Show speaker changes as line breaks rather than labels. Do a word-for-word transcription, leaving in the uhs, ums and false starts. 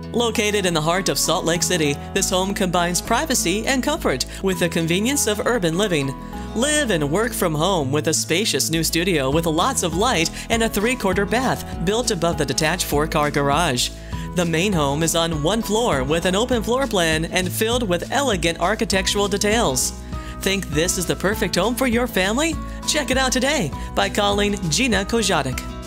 Located in the heart of Salt Lake City, this home combines privacy and comfort with the convenience of urban living. Live and work from home with a spacious new studio with lots of light and a three-quarter bath built above the detached four-car garage. The main home is on one floor with an open floor plan and filled with elegant architectural details. Think this is the perfect home for your family? Check it out today by calling Gina Kojatic.